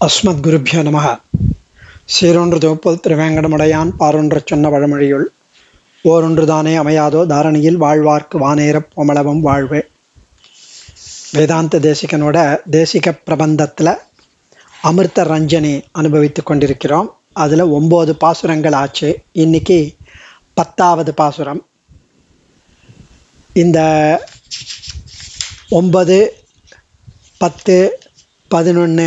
அஸ்மத் குருபியோ நமஹ. சீரொன்று தொகுப்பது திருவேங்கடமுடையான் பாரொன்று சொன்ன பழமொழியுள் ஓரொன்று தானே அமையாதோ தாரணியில் வாழ்வார்க்கு வானேரப் பொமளவும் வாழ்வே. வேதாந்த தேசிகனோட தேசிக பிரபந்தத்தில் அமிர்த ரஞ்சனி அனுபவித்து கொண்டிருக்கிறோம். அதில் 9 பாசுரங்கள் ஆச்சு. இன்னைக்கு 10வது பாசுரம். இந்த 9, 10, 11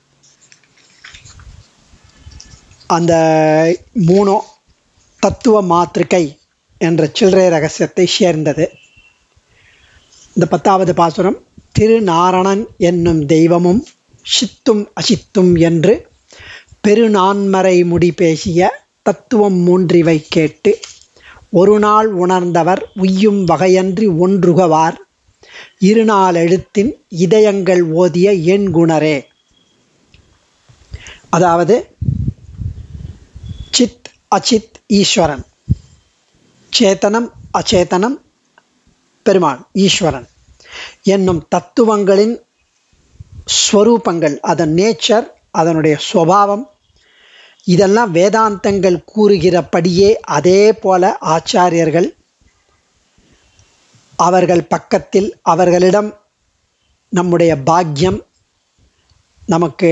அந்த 3 தத்துவ மாத்திருக்கை என்ற சில்லறை ரகசியத்தை சேர்ந்தது. இந்த 10வது பாசுரம் திருநாரணன் என்னும் தெய்வமும் சித்தும் அசித்தும் என்று பெருநான்மறை முடி பேசிய தத்துவம் 3 கேட்டு ஒரு நாள் உணர்ந்தவர் உய்யும் வகையன்றி ஒன்றுகவார் இருநாள் எழுத்தின் இதயங்கள் ஓதிய என் குணரே. அதாவது சித் அச்சித் ஈஸ்வரன், சேத்தனம் அச்சேதனம் பெருமாள் ஈஸ்வரன் என்னும் தத்துவங்களின் ஸ்வரூபங்கள், அதன் நேச்சர், அதனுடைய சுபாவம், இதெல்லாம் வேதாந்தங்கள் கூறுகிறபடியே அதே போல ஆச்சாரியர்கள் அவர்கள் பக்கத்தில் அவர்களிடம் நம்முடைய பாக்கியம், நமக்கு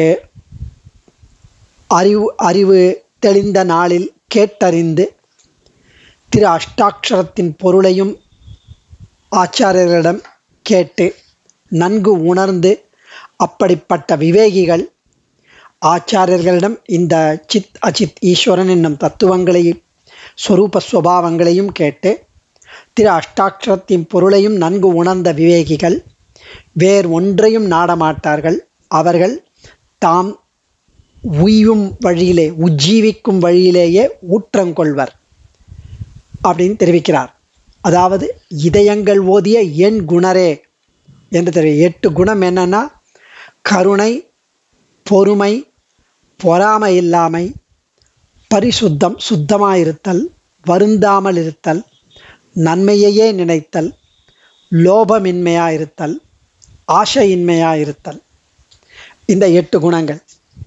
அறிவு தெளிந்த நாளில் கேட்டறிந்து திரு அஷ்டாட்சரத்தின் பொருளையும் ஆச்சாரியர்களிடம் கேட்டு நன்கு உணர்ந்து அப்படிப்பட்ட விவேகிகள் ஆச்சாரியர்களிடம் இந்த சித் அச்சித் ஈஸ்வரன் என்னும் தத்துவங்களையும் ஸ்வரூப ஸ்வபாவங்களையும் கேட்டு திரு அஷ்டாட்சரத்தின் பொருளையும் நன்கு உணர்ந்த விவேகிகள் வேறு ஒன்றையும் நாடமாட்டார்கள். அவர்கள் தாம் உய்யும் வழியிலே, உஜ்ஜீவிக்கும் வழியிலேயே ஊற்றங்கொள்வர் அப்படின்னு தெரிவிக்கிறார். அதாவது இதயங்கள் ஓதிய என் குணரே என்று தெரிவி. 8 குணம் என்னன்னா கருணை, பொறுமை, பொறாமை இல்லாமை, பரிசுத்தம், சுத்தமாயிருத்தல், வருந்தாமல் இருத்தல், நன்மையையே நினைத்தல், லோபமின்மையாயிருத்தல், ஆசையின்மையாயிருத்தல். இந்த 8 குணங்கள்.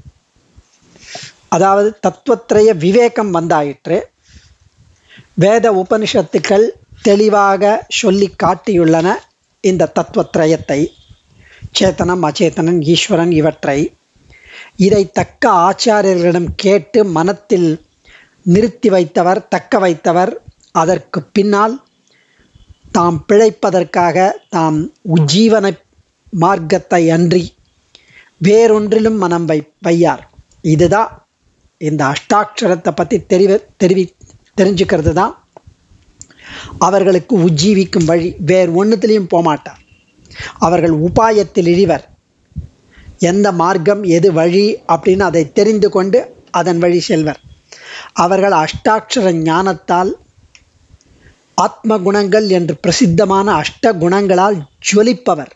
அதாவது தத்துவத்திரைய விவேகம் வந்தாயிற்று. வேத உபனிஷத்துக்கள் தெளிவாக சொல்லி காட்டியுள்ளன இந்த தத்துவத்திரயத்தை, சேத்தனம் அச்சேதனன் ஈஸ்வரன் இவற்றை. இதை தக்க ஆச்சாரியர்களிடம் கேட்டு மனத்தில் நிறுத்தி வைத்தவர், தக்க வைத்தவர், அதற்கு பின்னால் தாம் பிழைப்பதற்காக தாம் உஜ்ஜீவன மார்க்கத்தை அன்றி வேறொன்றிலும் மனம் வையார். இதுதான் இந்த அஷ்டாட்சரத்தை பற்றி தெரிஞ்சுக்கிறது தான் அவர்களுக்கு உஜ்ஜீவிக்கும் வழி. வேறு ஒன்றுத்துலேயும் போகமாட்டார். அவர்கள் உபாயத்தில் இழிவர். எந்த மார்க்கம் எது வழி அப்படின்னு அதை தெரிந்து கொண்டு அதன் வழி செல்வர். அவர்கள் அஷ்டாட்சர ஞானத்தால் ஆத்ம குணங்கள் என்று பிரசித்தமான அஷ்ட குணங்களால் ஜொலிப்பவர்.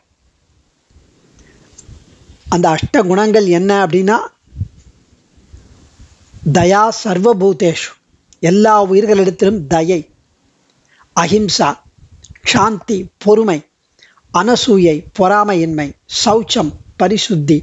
அந்த அஷ்ட குணங்கள் என்ன அப்படின்னா தயா சர்வபூதேஷு, எல்லா உயிர்களிடத்திலும் தயை, அஹிம்சா, சாந்தி பொறுமை, அனசூயை பொறாமையின்மை, சௌச்சம் பரிசுத்தி,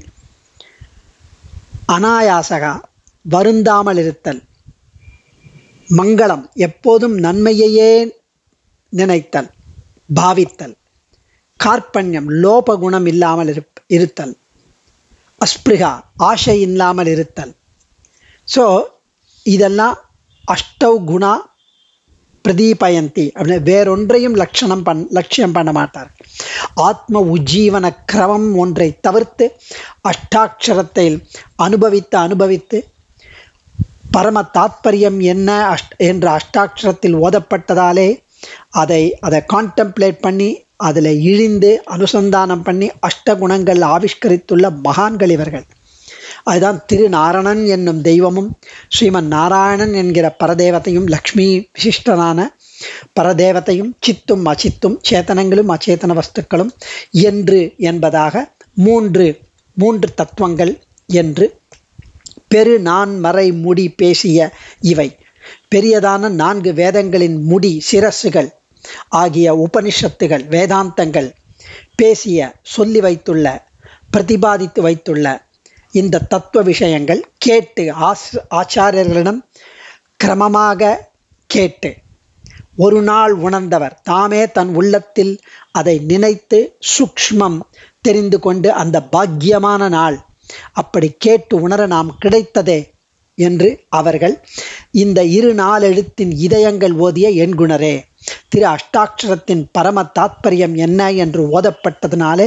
அனாயாசகா வருந்தாமல் இருத்தல், மங்களம் எப்போதும் நன்மையையே நினைத்தல் பாவித்தல், கார்பண்யம் லோபகுணம் இல்லாமல் இருத்தல், அஸ்பிருகா ஆசை இல்லாமல் இருத்தல். ஸோ இதெல்லாம் அஷ்டவ் குணா பிரதீபயந்தி அப்படின்னு வேறொன்றையும் லட்சியம் பண்ண மாட்டார். ஆத்ம உஜ்ஜீவன கிரமம் ஒன்றை தவிர்த்து அஷ்டாட்சரத்தை அனுபவித்து பரம தாத்பரியம் என்ன என்ற அஷ்டாட்சரத்தில் ஓதப்பட்டதாலே அதை கான்டெம்ப்ளேட் பண்ணி அதில் இழிந்து அனுசந்தானம் பண்ணி அஷ்டகுணங்கள் ஆவிஷ்கரித்துள்ள மகான்கள் இவர்கள். அதுதான் திருநாரணன் என்னும் தெய்வமும் ஸ்ரீமன் நாராயணன் என்கிற பரதேவத்தையும் லக்ஷ்மி விசிஷ்டனான பரதேவத்தையும் சித்தும் அச்சித்தும் சேத்தனங்களும் அச்சேதன வஸ்துக்களும் என்று என்பதாக மூன்று தத்துவங்கள் என்று பெரு நான்மறை முடி பேசிய இவை பெரியதான 4 வேதங்களின் முடி சிரசுகள் ஆகிய உபனிஷத்துகள் வேதாந்தங்கள் பேசிய சொல்லி வைத்துள்ள பிரதிபாதித்து வைத்துள்ள இந்த தத்துவ விஷயங்கள் கேட்டு ஆச்சாரியர்களிடம் கிரமமாக கேட்டு ஒரு நாள் உணர்ந்தவர் தாமே தன் உள்ளத்தில் அதை நினைத்து சூக்ஷ்மம் தெரிந்து கொண்டு அந்த பாக்கியமான நாள் அப்படி கேட்டு உணர நாம் கிடைத்ததே என்று அவர்கள் இந்த 2 நாலெழுத்தின் இதயங்கள் ஓதிய எண்குணரே திரு அஷ்டாட்சரத்தின் பரம தாத்பரியம் என்ன என்று ஓதப்பட்டதினாலே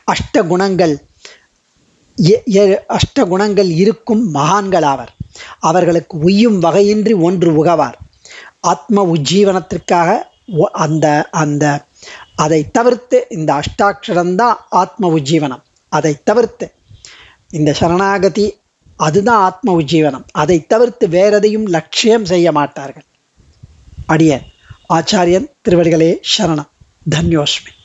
அஷ்டகுணங்கள் இருக்கும் மகான்களாவர். அவர்களுக்கு உய்யும் வகையின்றி ஒன்று உகவார். ஆத்ம உஜ்ஜீவனத்திற்காக அதை தவிர்த்து இந்த அஷ்டாட்சரம்தான் ஆத்ம உஜ்ஜீவனம். அதை தவிர்த்து இந்த சரணாகதி அதுதான் ஆத்ம உஜ்ஜீவனம். அதை தவிர்த்து வேறெதையும் லட்சியம் செய்ய மாட்டார்கள். அடியேன் ஆச்சாரியன் திருவடிகளே சரணம். தன்யோஸ்மி.